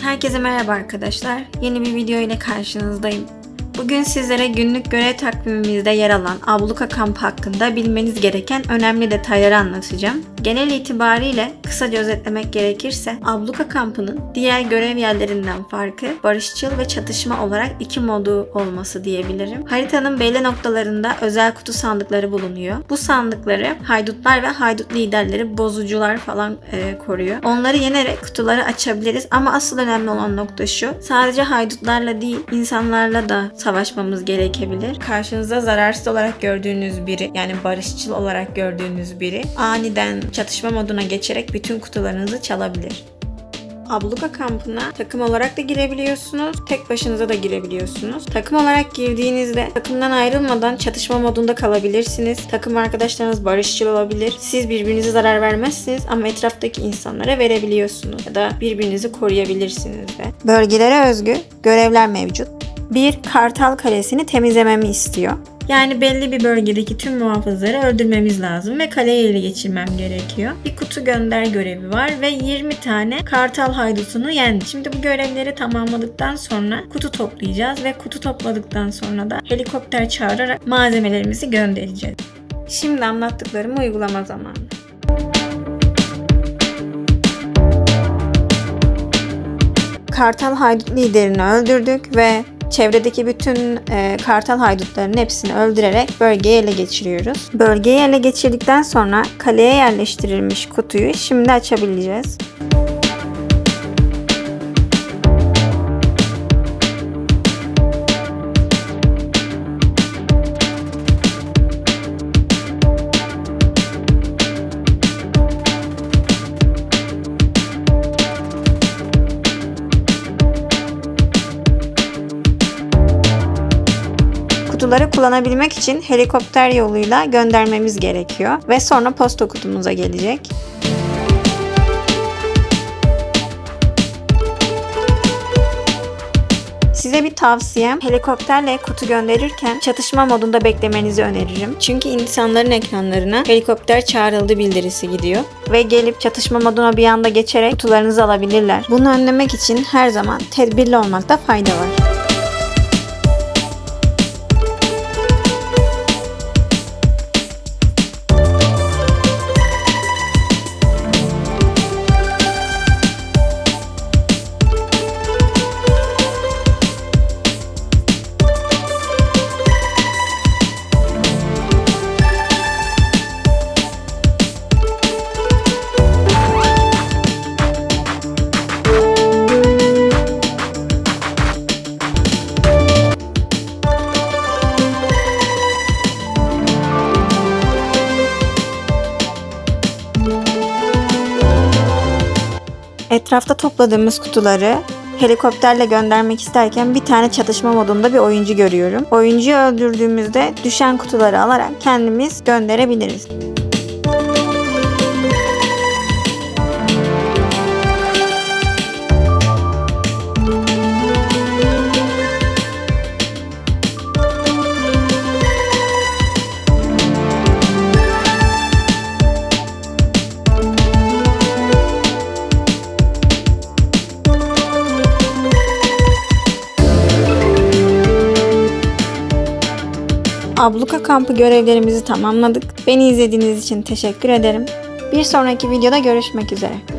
Herkese merhaba arkadaşlar. Yeni bir video ile karşınızdayım. Bugün sizlere günlük görev takvimimizde yer alan abluka kampı hakkında bilmeniz gereken önemli detayları anlatacağım. Genel itibariyle kısaca özetlemek gerekirse abluka kampının diğer görev yerlerinden farkı barışçıl ve çatışma olarak iki modu olması diyebilirim. Haritanın belli noktalarında özel kutu sandıkları bulunuyor. Bu sandıkları haydutlar ve haydut liderleri, bozucular falan koruyor. Onları yenerek kutuları açabiliriz ama asıl önemli olan nokta şu: sadece haydutlarla değil, insanlarla da savaşmamız gerekebilir. Karşınızda zararsız olarak gördüğünüz biri, yani barışçıl olarak gördüğünüz biri aniden çatışma moduna geçerek bütün kutularınızı çalabilir. Abluka kampına takım olarak da girebiliyorsunuz, tek başınıza da girebiliyorsunuz. Takım olarak girdiğinizde takımdan ayrılmadan çatışma modunda kalabilirsiniz. Takım arkadaşlarınız barışçıl olabilir. Siz birbirinize zarar vermezsiniz ama etraftaki insanlara verebiliyorsunuz ya da birbirinizi koruyabilirsiniz de. Bölgelere özgü görevler mevcut. 1. Kartal Kalesi'ni temizlememi istiyor. Yani belli bir bölgedeki tüm muhafızları öldürmemiz lazım ve kaleyi ele geçirmem gerekiyor. Bir kutu gönder görevi var ve 20 tane kartal haydutunu yendi. Şimdi bu görevleri tamamladıktan sonra kutu toplayacağız ve kutu topladıktan sonra da helikopter çağırarak malzemelerimizi göndereceğiz. Şimdi anlattıklarımı uygulama zamanı. Kartal haydut liderini öldürdük ve çevredeki bütün kartal haydutlarının hepsini öldürerek bölgeyi ele geçiriyoruz. Bölgeyi ele geçirdikten sonra kaleye yerleştirilmiş kutuyu şimdi açabileceğiz. Kutuları kullanabilmek için helikopter yoluyla göndermemiz gerekiyor ve sonra posta kutumuza gelecek. Size bir tavsiyem, helikopterle kutu gönderirken çatışma modunda beklemenizi öneririm. Çünkü insanların ekranlarına helikopter çağrıldı bildirisi gidiyor ve gelip çatışma moduna bir anda geçerek kutularınızı alabilirler. Bunu önlemek için her zaman tedbirli olmakta fayda var. Etrafta topladığımız kutuları helikopterle göndermek isterken bir tane çatışma modunda bir oyuncu görüyorum. Oyuncuyu öldürdüğümüzde düşen kutuları alarak kendimiz gönderebiliriz. Abluka kampı görevlerimizi tamamladık. Beni izlediğiniz için teşekkür ederim. Bir sonraki videoda görüşmek üzere.